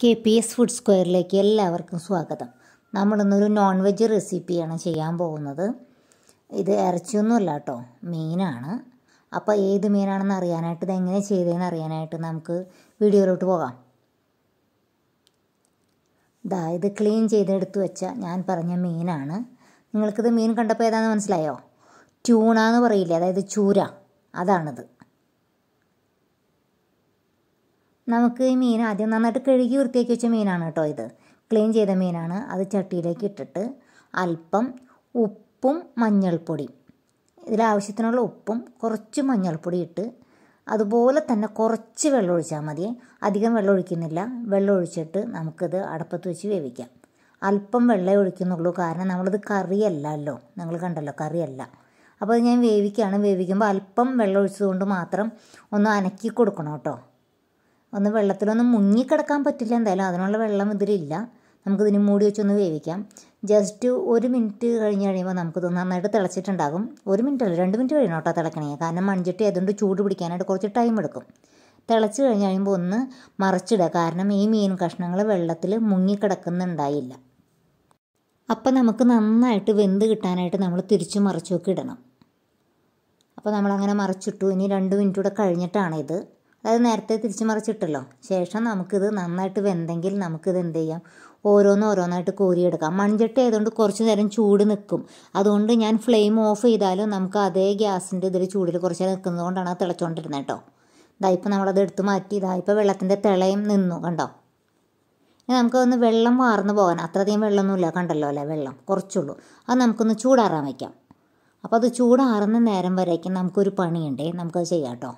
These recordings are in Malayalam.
KPS ഫുഡ് സ്ക്വയറിലേക്ക് എല്ലാവർക്കും സ്വാഗതം. നമ്മളിന്നൊരു നോൺ വെജ് റെസിപ്പിയാണ് ചെയ്യാൻ പോകുന്നത്. ഇത് ഇറച്ചിയൊന്നുമല്ല കേട്ടോ, മീനാണ്. അപ്പോൾ ഏത് മീനാണെന്ന് അറിയാനായിട്ട്, ഇതെങ്ങനെ ചെയ്തതെന്ന് അറിയാനായിട്ട് നമുക്ക് വീഡിയോയിലോട്ട് പോകാം. ഇത് ക്ലീൻ ചെയ്തെടുത്ത് വെച്ച ഞാൻ പറഞ്ഞ മീനാണ്. നിങ്ങൾക്കിത് മീൻ കണ്ടപ്പോൾ ഏതാണെന്ന് മനസ്സിലായോ? ട്യൂണ എന്ന് പറയില്ലേ, അതായത് ചൂര, അതാണിത്. നമുക്ക് ഈ മീൻ ആദ്യം നന്നായിട്ട് കഴുകി വൃത്തിയാക്കി വെച്ച മീനാണ് കേട്ടോ. ഇത് ക്ലീൻ ചെയ്ത മീനാണ്. അത് ചട്ടിയിലേക്ക് ഇട്ടിട്ട് അല്പം ഉപ്പും മഞ്ഞൾപ്പൊടിയും, ഇതിലാവശ്യത്തിനുള്ള ഉപ്പും കുറച്ച് മഞ്ഞൾപ്പൊടി ഇട്ട് അതുപോലെ തന്നെ കുറച്ച് വെള്ളം ഒഴിച്ചാൽ മതി. അധികം വെള്ളം ഒഴിക്കുന്നില്ല. വെള്ളം ഒഴിച്ചിട്ട് നമുക്കിത് അടപ്പത്ത് വെച്ച് വേവിക്കാം. അല്പം വെള്ളം ഒഴിക്കുന്നുള്ളൂ, കാരണം നമ്മളിത് കറിയല്ലല്ലോ, നിങ്ങൾ കണ്ടല്ലോ, കറിയല്ല. അപ്പോൾ അത് ഞാൻ വേവിക്കുകയാണ്. വേവിക്കുമ്പോൾ അല്പം വെള്ളം ഒഴിച്ചതുകൊണ്ട് മാത്രം ഒന്ന് അനക്കി കൊടുക്കണം കേട്ടോ. ഒന്ന് വെള്ളത്തിലൊന്നും മുങ്ങിക്കിടക്കാൻ പറ്റില്ല എന്തായാലും, അതിനുള്ള വെള്ളം ഇതിലില്ല. നമുക്കിതിന് മൂടി വെച്ചൊന്ന് വേവിക്കാം. ജസ്റ്റ് 1 മിനിറ്റ് കഴിഞ്ഞ് കഴിയുമ്പോൾ നമുക്കിത് നന്നായിട്ട് തിളച്ചിട്ടുണ്ടാകും. 1 മിനിറ്റ് അല്ല, 2 മിനിറ്റ് കഴിയണം കേട്ടോ തിളക്കണേ, കാരണം മൺചട്ടി ആയതുകൊണ്ട് ചൂട് പിടിക്കാനായിട്ട് കുറച്ച് ടൈം എടുക്കും. തിളച്ച് കഴിഞ്ഞ് കഴിയുമ്പോൾ ഒന്ന് മറിച്ചിടുക, കാരണം ഈ മീൻ കഷ്ണങ്ങൾ വെള്ളത്തിൽ മുങ്ങിക്കിടക്കുന്നുണ്ടായില്ല. അപ്പം നമുക്ക് നന്നായിട്ട് വെന്ത് കിട്ടാനായിട്ട് നമ്മൾ തിരിച്ചു മറിച്ചൊക്കെ ഇടണം. അപ്പോൾ നമ്മളങ്ങനെ മറിച്ചിട്ടു. ഇനി 2 മിനിറ്റ് കൂടെ കഴിഞ്ഞിട്ടാണ് ഇത്, അതായത് നേരത്തെ തിരിച്ച് മറിച്ചിട്ടല്ലോ, ശേഷം നമുക്കിത് നന്നായിട്ട് വെന്തെങ്കിൽ നമുക്കിത് എന്ത് ചെയ്യാം, ഓരോന്നായിട്ട് കോരിയെടുക്കാം. മൺചട്ടി ആയതുകൊണ്ട് കുറച്ച് നേരം ചൂട് നിൽക്കും. അതുകൊണ്ട് ഞാൻ ഫ്ലെയിം ഓഫ് ചെയ്താലും നമുക്ക് അതേ ഗ്യാസിൻ്റെ ഇതിൽ ചൂടിൽ കുറച്ച് നിൽക്കുന്നത് കൊണ്ടാണ് അത് തിളച്ചുകൊണ്ടിരുന്നത് കേട്ടോ. ഇതായിപ്പോൾ നമ്മളത് എടുത്ത് മാറ്റി. ഇതായിപ്പോൾ വെള്ളത്തിൻ്റെ തിളയും നിന്നു, കണ്ടോ. ഇനി നമുക്കൊന്ന് വെള്ളം വാർന്ന് പോകാൻ, അത്രയധികം വെള്ളമൊന്നുമില്ല, കണ്ടല്ലോ അല്ലേ, വെള്ളം കുറച്ചുള്ളൂ. അത് നമുക്കൊന്ന് ചൂടാറാൻ വയ്ക്കാം. അപ്പോൾ അത് ചൂടാറുന്ന നേരം വരേക്കും നമുക്കൊരു പണിയുണ്ടേ, നമുക്കത് ചെയ്യാം കേട്ടോ.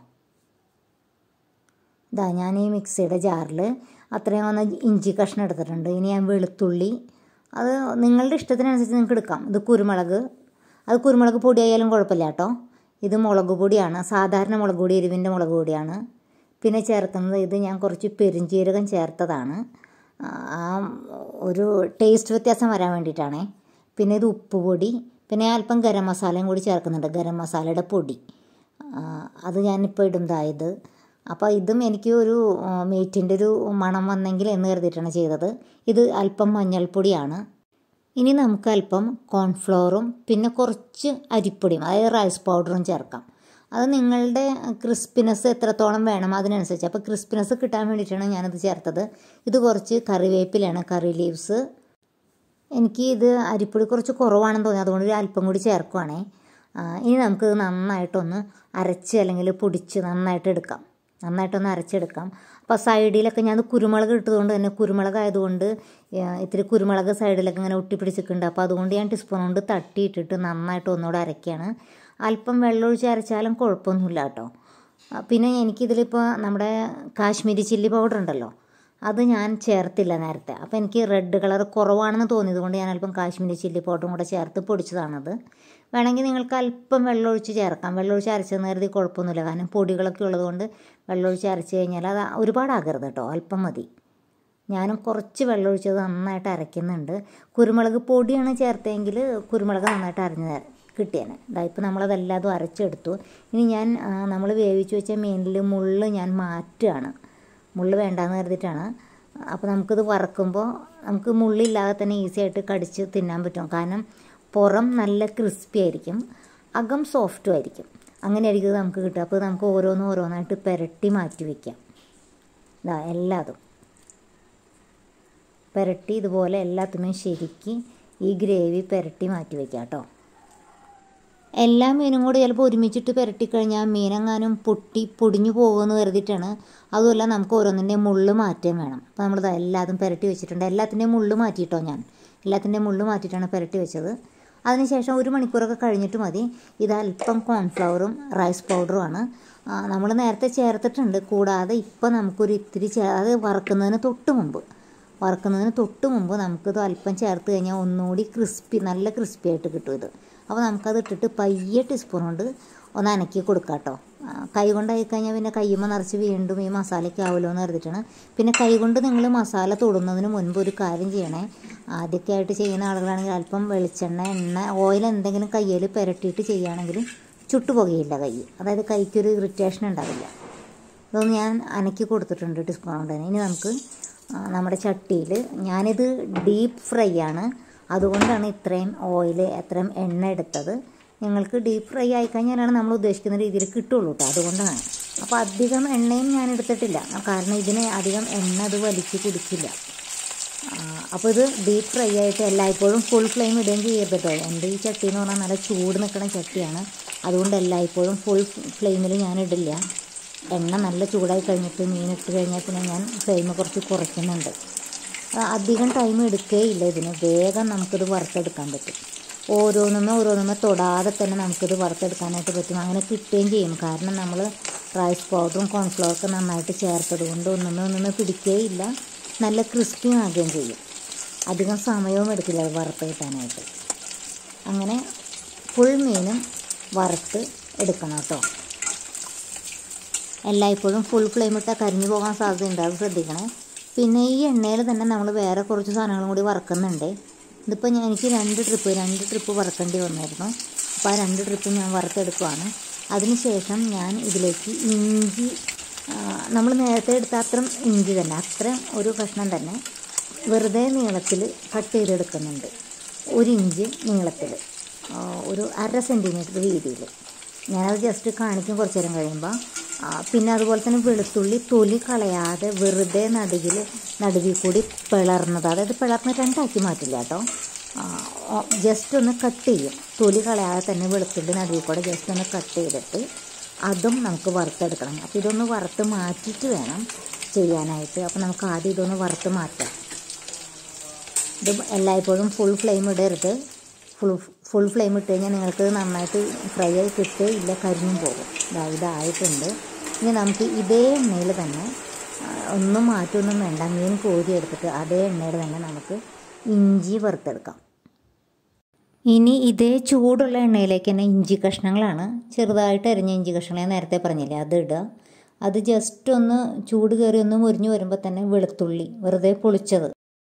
ഞാൻ ഈ മിക്സിയുടെ ജാറിൽ അത്രയും ഒന്ന് ഇഞ്ചി കഷ്ണം എടുത്തിട്ടുണ്ട്. ഇനി ഞാൻ വെളുത്തുള്ളി, അത് നിങ്ങളുടെ ഇഷ്ടത്തിനനുസരിച്ച് നിങ്ങൾക്ക് എടുക്കാം. ഇത് കുരുമുളക്, അത് കുരുമുളക് പൊടിയായാലും കുഴപ്പമില്ല കേട്ടോ. ഇത് മുളക് പൊടിയാണ്, സാധാരണ മുളക് പൊടി, എരിവിൻ്റെ മുളക് പൊടിയാണ്. പിന്നെ ചേർക്കുന്നത്, ഇത് ഞാൻ കുറച്ച് പെരുംജീരകം ചേർത്തതാണ്, ഒരു ടേസ്റ്റ് വ്യത്യാസം വരാൻ വേണ്ടിയിട്ടാണേ. പിന്നെ ഇത് ഉപ്പ് പൊടി, പിന്നെ അല്പം ഗരം മസാലയും കൂടി ചേർക്കുന്നുണ്ട്, ഗരം മസാലയുടെ പൊടി. അത് ഞാനിപ്പോൾ ഇടുന്നതായത്. അപ്പോൾ ഇതും എനിക്ക് ഒരു മീറ്റിൻ്റെ ഒരു മണം വന്നെങ്കിൽ എന്ന് കരുതിയിട്ടാണ് ചെയ്തത്. ഇത് അല്പം മഞ്ഞൾപ്പൊടിയാണ്. ഇനി നമുക്ക് അല്പം കോൺഫ്ലോറും പിന്നെ കുറച്ച് അരിപ്പൊടിയും, അതായത് റൈസ് പൗഡറും ചേർക്കാം. അത് നിങ്ങളുടെ ക്രിസ്പിനെസ് എത്രത്തോളം വേണം അതിനനുസരിച്ച്. അപ്പോൾ ക്രിസ്പിനെസ് കിട്ടാൻ വേണ്ടിയിട്ടാണ് ഞാനിത് ചേർത്തത്. ഇത് കുറച്ച് കറിവേപ്പിലാണ്, കറി ലീവ്സ്. എനിക്ക് ഇത് അരിപ്പൊടി കുറച്ച് കുറവാണെന്ന് തോന്നി, അതുകൊണ്ട് ഒരു അല്പം കൂടി ചേർക്കുവാണേ. ഇനി നമുക്കിത് നന്നായിട്ടൊന്ന് അരച്ച് അല്ലെങ്കിൽ പൊടിച്ച് നന്നായിട്ടൊന്ന് അരച്ചെടുക്കാം. അപ്പോൾ സൈഡിലൊക്കെ ഞാൻ കുരുമുളക് ഇട്ടതുകൊണ്ട് തന്നെ, കുരുമുളകായതുകൊണ്ട് ഇത്തിരി കുരുമുളക് സൈഡിലൊക്കെ ഇങ്ങനെ ഒട്ടിപ്പിടിച്ചിട്ടുണ്ട്. അപ്പോൾ അതുകൊണ്ട് ഞാൻ ടീസ്പൂൺ കൊണ്ട് തട്ടിയിട്ടിട്ട് നന്നായിട്ട് ഒന്നുകൂടെ അരയ്ക്കുകയാണ്. അല്പം വെള്ളമൊഴിച്ച് അരച്ചാലും കുഴപ്പമൊന്നുമില്ല കേട്ടോ. പിന്നെ എനിക്കിതിലിപ്പോൾ നമ്മുടെ കാശ്മീരി ചില്ലി പൗഡർ ഉണ്ടല്ലോ, അത് ഞാൻ ചേർത്തില്ല നേരത്തെ. അപ്പോൾ എനിക്ക് റെഡ് കളർ കുറവാണെന്ന് തോന്നിയത് കൊണ്ട് ഞാൻ അല്പം കാശ്മീരി ചില്ലി പൗഡറും കൂടെ ചേർത്ത് പൊടിച്ചതാണത്. വേണമെങ്കിൽ നിങ്ങൾക്ക് അല്പം വെള്ളമൊഴിച്ച് ചേർക്കാം. വെള്ളമൊഴിച്ച് അരച്ചെന്ന് കരുതി കുഴപ്പമൊന്നുമില്ല, കാരണം പൊടികളൊക്കെ ഉള്ളതുകൊണ്ട് വെള്ളമൊഴിച്ച് അരച്ച് കഴിഞ്ഞാൽ അത് ഒരുപാടാകരുത് കേട്ടോ, അല്പം മതി. ഞാനും കുറച്ച് വെള്ളമൊഴിച്ചത് നന്നായിട്ട് അരയ്ക്കുന്നുണ്ട്. കുരുമുളക് പൊടിയാണ് ചേർത്തെങ്കിൽ കുരുമുളക് നന്നായിട്ട് അരഞ്ഞ് കിട്ടിയേനെ. ഇതായിപ്പോൾ നമ്മളതെല്ലാതും അരച്ചെടുത്തു. ഇനി ഞാൻ നമ്മൾ വേവിച്ച് വെച്ച മീനിൽ മുള്ള് ഞാൻ മാറ്റുകയാണ്. മുള്ള് വേണ്ടാന്ന് കരുതിയിട്ടാണ്. അപ്പോൾ നമുക്കിത് വറക്കുമ്പോൾ നമുക്ക് മുള്ളില്ലാതെ തന്നെ ഈസി ആയിട്ട് കടിച്ച് തിന്നാൻ പറ്റും. കാരണം പുറം നല്ല ക്രിസ്പി ആയിരിക്കും, അകം സോഫ്റ്റും ആയിരിക്കും. അങ്ങനെ ആയിരിക്കും ഇത് നമുക്ക് കിട്ടുക. അപ്പോൾ നമുക്ക് ഓരോന്നായിട്ട് പുരട്ടി മാറ്റി വയ്ക്കാം. എല്ലാതും പുരട്ടി ഇതുപോലെ എല്ലാത്തിനും ശരിക്ക് ഈ ഗ്രേവി പുരട്ടി മാറ്റി വയ്ക്കാം കേട്ടോ. എല്ലാ മീനും കൂടി ചിലപ്പോൾ ഒരുമിച്ചിട്ട് പുരട്ടിക്കഴിഞ്ഞാൽ മീനെങ്ങാനും പൊടിഞ്ഞു പോകുമെന്ന് കരുതിയിട്ടാണ്. അതുമല്ല, നമുക്ക് ഓരോന്നിൻ്റെയും മുള്ള് മാറ്റാൻ വേണം. അപ്പോൾ നമ്മളിത് എല്ലാതും പുരട്ടി വെച്ചിട്ടുണ്ട്. എല്ലാത്തിൻ്റെയും മുള്ള് മാറ്റിയിട്ടോ, ഞാൻ എല്ലാത്തിൻ്റെയും മുള്ള് മാറ്റിയിട്ടാണ് പുരട്ടി വെച്ചത്. അതിനുശേഷം 1 മണിക്കൂറൊക്കെ കഴിഞ്ഞിട്ട് മതി. ഇത് അല്പം കോൺഫ്ലവറും റൈസ് പൗഡറുമാണ് നമ്മൾ നേരത്തെ ചേർത്തിട്ടുണ്ട്. കൂടാതെ ഇപ്പോൾ നമുക്കൊരു ഇത്തിരി അത് വറക്കുന്നതിന് തൊട്ട് മുമ്പ് നമുക്കിത് അല്പം ചേർത്ത് കഴിഞ്ഞാൽ ഒന്നുകൂടി നല്ല ക്രിസ്പി ആയിട്ട് കിട്ടും ഇത്. അപ്പോൾ നമുക്കത് ഇട്ടിട്ട് പയ്യെ ടീസ്പൂൺ കൊണ്ട് ഒന്ന് അനക്കി കൊടുക്കാം കേട്ടോ. കൈ കൊണ്ടായി കഴിഞ്ഞാൽ പിന്നെ കയ്യുമ്പോൾ നിറച്ച് വീണ്ടും ഈ മസാലയ്ക്ക് ആവുമല്ലോ എന്ന് കരുതിയിട്ടാണ്. പിന്നെ കൈ കൊണ്ട് നിങ്ങൾ മസാല തൊടുന്നതിന് മുൻപ് ഒരു കാര്യം ചെയ്യണേ. ആദ്യമൊക്കെ ആയിട്ട് ചെയ്യുന്ന ആളുകളാണെങ്കിൽ അല്പം വെളിച്ചെണ്ണ, എണ്ണ, ഓയിൽ എന്തെങ്കിലും കയ്യിൽ പുരട്ടിയിട്ട് ചെയ്യുകയാണെങ്കിൽ ചുട്ടുപുകയില്ല കൈ, അതായത് കൈക്കൊരു ഇറിറ്റേഷൻ ഉണ്ടാവില്ല. ഇതൊന്ന് ഞാൻ അനക്കി കൊടുത്തിട്ടുണ്ട് ടീസ്പൂൺ കൊണ്ട് തന്നെ. ഇനി നമുക്ക് നമ്മുടെ ചട്ടിയിൽ. ഞാനിത് ഡീപ്പ് ഫ്രൈ ആണ്, അതുകൊണ്ടാണ് ഇത്രയും ഓയിൽ അത്രയും എണ്ണ എടുത്തത്. നിങ്ങൾക്ക് ഡീപ്പ് ഫ്രൈ ആയിക്കഴിഞ്ഞാലാണ് നമ്മൾ ഉദ്ദേശിക്കുന്ന രീതിയിൽ കിട്ടുള്ളൂ കേട്ടോ, അതുകൊണ്ടാണ്. അപ്പോൾ അധികം എണ്ണയും ഞാൻ എടുത്തിട്ടില്ല, കാരണം ഇതിന് അധികം എണ്ണ അത് വലിച്ച് കുടിക്കില്ല. അപ്പോൾ ഇത് ഡീപ്പ് ഫ്രൈ ആയിട്ട് എല്ലായ്പ്പോഴും ഫുൾ ഫ്ലെയിം ഇടുകയും ചെയ്യരുത് കേട്ടോ. എൻ്റെ ഈ ചട്ടി എന്ന് പറഞ്ഞാൽ നല്ല ചൂട് നിൽക്കുന്ന ചട്ടിയാണ്, അതുകൊണ്ട് എല്ലായ്പ്പോഴും ഫുൾ ഫ്ലെയിമിൽ ഞാൻ ഇടില്ല. എണ്ണ നല്ല ചൂടായി കഴിഞ്ഞിട്ട് മീനിട്ട് കഴിഞ്ഞാൽ പിന്നെ ഞാൻ ഫ്ലെയിം കുറച്ച് കുറയ്ക്കുന്നുണ്ട്. അധികം ടൈം എടുക്കുകയില്ല ഇതിന്, വേഗം നമുക്കിത് വറുത്തെടുക്കാൻ പറ്റും. ഓരോന്നുമേ തൊടാതെ തന്നെ നമുക്കിത് വറുത്തെടുക്കാനായിട്ട് പറ്റും. അങ്ങനെ കിട്ടുകയും ചെയ്യും, കാരണം നമ്മൾ റൈസ് പൗഡറും കോൺഫ്ലവറൊക്കെ നന്നായിട്ട് ചേർത്തത് കൊണ്ട് ഒന്നുമേ പിടിക്കുകയില്ല, നല്ല ക്രിസ്പി ആകുകയും ചെയ്യും. അധികം സമയവും എടുക്കില്ല അത് വറുത്ത് കിട്ടാനായിട്ട്. അങ്ങനെ ഫുൾ മീനും വറുത്ത് എടുക്കണം കേട്ടോ. എല്ലായ്പ്പോഴും ഫുൾ ഫ്ലെയിം ഇട്ടാൽ കരിഞ്ഞു പോകാൻ സാധ്യതയുണ്ട്, അത് ശ്രദ്ധിക്കണേ. പിന്നെ ഈ എണ്ണയിൽ തന്നെ നമ്മൾ വേറെ കുറച്ച് സാധനങ്ങളും കൂടി വറുക്കുന്നുണ്ട്. ഇതിപ്പോൾ എനിക്ക് രണ്ട് ട്രിപ്പ് വറുക്കേണ്ടി വന്നിരുന്നു. അപ്പോൾ ആ 2 ട്രിപ്പ് ഞാൻ വറുത്തെടുക്കുകയാണ്. അതിനുശേഷം ഞാൻ ഇതിലേക്ക് ഇഞ്ചി, നമ്മൾ നേരത്തെ എടുത്ത അത്രയും ഇഞ്ചി തന്നെ, അത്രയും ഒരു കഷ്ണം തന്നെ വെറുതെ നീളത്തിൽ കട്ട് ചെയ്തെടുക്കുന്നുണ്ട്. 1 ഇഞ്ച് നീളത്തിൽ, ഒരു 1/2 സെൻറ്റിമീറ്റർ വീതിയിൽ. ഞാനത് ജസ്റ്റ് കാണിക്കും കുറച്ച് നേരം കഴിയുമ്പോൾ. പിന്നെ അതുപോലെ തന്നെ വെളുത്തുള്ളി തൊലി കളയാതെ വെറുതെ നടുവിൽ കൂടി പിളർന്നത്, അതായത് പിളർന്ന് 2 മാറ്റില്ല കേട്ടോ, ജസ്റ്റ് ഒന്ന് കട്ട് ചെയ്യും. തൊലി കളയാതെ തന്നെ വെളുത്തുള്ളി നടുവിൽ കൂടെ ജസ്റ്റ് ഒന്ന് കട്ട് ചെയ്തിട്ട് അതും നമുക്ക് വറുത്തെടുക്കണം. അപ്പോൾ ഇതൊന്ന് വറുത്ത് മാറ്റിയിട്ട് വേണം ചെയ്യാനായിട്ട്. അപ്പോൾ നമുക്ക് ആദ്യം ഇതൊന്ന് വറുത്ത് മാറ്റാം. ഇത് എല്ലായ്പ്പോഴും ഫുൾ ഫ്ലെയിം ഇടരുത്. ഫുൾ ഫ്ലെയിം ഇട്ട് കഴിഞ്ഞാൽ നിങ്ങൾക്ക് നന്നായിട്ട് ഫ്രൈ ആയി കിട്ടുകയില്ല, കരിഞ്ഞും പോകും. ഇതായിട്ടുണ്ട്. ഇനി നമുക്ക് ഇതേ എണ്ണയിൽ തന്നെ, ഒന്നും മാറ്റമൊന്നും വേണ്ട, മീൻ കോരി എടുത്തിട്ട് അതേ എണ്ണയിൽ തന്നെ നമുക്ക് ഇഞ്ചി വറുത്തെടുക്കാം. ഇനി ഇതേ ചൂടുള്ള എണ്ണയിലേക്ക് തന്നെ ഇഞ്ചി കഷ്ണങ്ങളാണ്, ചെറുതായിട്ട് അരിഞ്ഞ ഇഞ്ചി കഷ്ണങ്ങൾ നേരത്തെ പറഞ്ഞില്ലേ, അത് ഇടുക. അത് ജസ്റ്റ് ഒന്ന് ചൂട് കയറി ഒന്ന് മുരിഞ്ഞ് വരുമ്പോൾ തന്നെ വെളുത്തുള്ളി വെറുതെ പൊളിച്ചത്,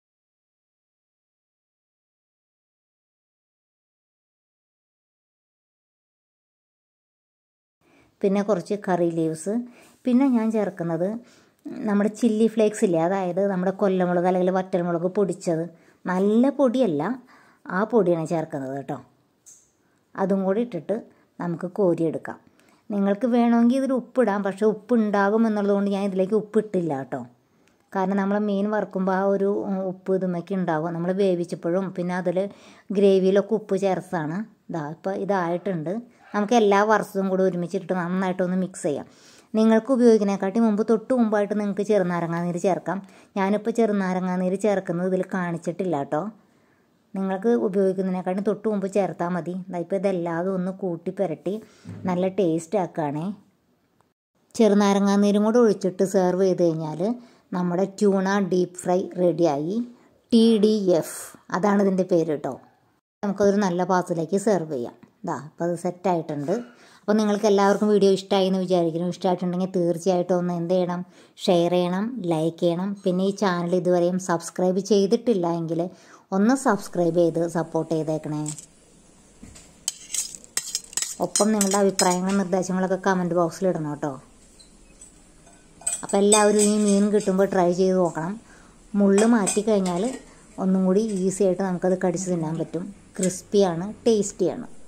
പിന്നെ കുറച്ച് കറി ലീവ്സ്, പിന്നെ ഞാൻ ചേർക്കുന്നത് നമ്മുടെ ചില്ലി ഫ്ലേക്സ് ഇല്ലേ, അതായത് നമ്മുടെ കൊല്ലമുളക് അല്ലെങ്കിൽ വറ്റൽമുളക് പൊടിച്ചത്, നല്ല പൊടിയല്ല, ആ പൊടിയാണ് ചേർക്കുന്നത് കേട്ടോ. അതും കൂടി ഇട്ടിട്ട് നമുക്ക് കോരിയെടുക്കാം. നിങ്ങൾക്ക് വേണമെങ്കിൽ ഇതിൽ ഉപ്പിടാം, പക്ഷേ ഉപ്പ് ഉണ്ടാകും എന്നുള്ളതുകൊണ്ട് ഞാൻ ഇതിലേക്ക് ഉപ്പിട്ടില്ല കേട്ടോ. കാരണം നമ്മൾ മീൻ വറുക്കുമ്പോൾ ആ ഒരു ഉപ്പ് ഇതുമൊക്കെ ഉണ്ടാകും. നമ്മൾ വേവിച്ചപ്പോഴും പിന്നെ അതിൽ ഗ്രേവിയിലൊക്കെ ഉപ്പ് ചേർത്താണ്. ഇപ്പോൾ ഇതായിട്ടുണ്ട്. നമുക്ക് എല്ലാ വറുത്തതും കൂടി ഒരുമിച്ചിട്ട് നന്നായിട്ടൊന്ന് മിക്സ് ചെയ്യാം. നിങ്ങൾക്ക് ഉപയോഗിക്കുന്നതിനെക്കാട്ടി തൊട്ട് മുമ്പായിട്ട് നിങ്ങൾക്ക് ചെറുനാരങ്ങാനീര് ചേർക്കാം. ഞാനിപ്പോൾ ചെറുനാരങ്ങാനീര് ചേർക്കുന്നത് ഇതിൽ കാണിച്ചിട്ടില്ല കേട്ടോ. നിങ്ങൾക്ക് ഉപയോഗിക്കുന്നതിനെക്കാട്ടി തൊട്ട് മുമ്പ് ചേർത്താൽ മതി. ഇപ്പോൾ ഇതെല്ലാതും ഒന്ന് കൂട്ടി പുരട്ടി നല്ല ടേസ്റ്റ് ആക്കുകയാണേ. ചെറുനാരങ്ങാനീരും കൂടെ ഒഴിച്ചിട്ട് സെർവ് ചെയ്ത് കഴിഞ്ഞാൽ നമ്മുടെ ട്യൂണ ഡീപ്പ് ഫ്രൈ റെഡിയായി. TDF അതാണ് ഇതിൻ്റെ പേര് കേട്ടോ. നമുക്കതൊരു നല്ല പാത്രത്തിലേക്ക് സെർവ് ചെയ്യാം. അപ്പോൾ അത് സെറ്റായിട്ടുണ്ട്. അപ്പോൾ നിങ്ങൾക്ക് എല്ലാവർക്കും വീഡിയോ ഇഷ്ടമായി എന്ന് വിചാരിക്കുന്നു. ഇഷ്ടമായിട്ടുണ്ടെങ്കിൽ തീർച്ചയായിട്ടും ഒന്ന് എന്ത് ചെയ്യണം, ഷെയർ ചെയ്യണം, ലൈക്ക് ചെയ്യണം. പിന്നെ ഈ ചാനൽ ഇതുവരെയും സബ്സ്ക്രൈബ് ചെയ്തിട്ടില്ല എങ്കിൽ ഒന്ന് സബ്സ്ക്രൈബ് ചെയ്ത് സപ്പോർട്ട് ചെയ്തേക്കണേ. ഒപ്പം നിങ്ങളുടെ അഭിപ്രായങ്ങളും നിർദ്ദേശങ്ങളൊക്കെ കമൻറ്റ് ബോക്സിൽ ഇടണം കേട്ടോ. അപ്പോൾ എല്ലാവരും ഈ മീൻ കിട്ടുമ്പോൾ ട്രൈ ചെയ്ത് നോക്കണം. മുള്ള് മാറ്റിക്കഴിഞ്ഞാൽ ഒന്നും കൂടി ഈസി ആയിട്ട് നമുക്കത് കടിച്ച് തിന്നാൻ പറ്റും. ക്രിസ്പിയാണ്, ടേസ്റ്റിയാണ്.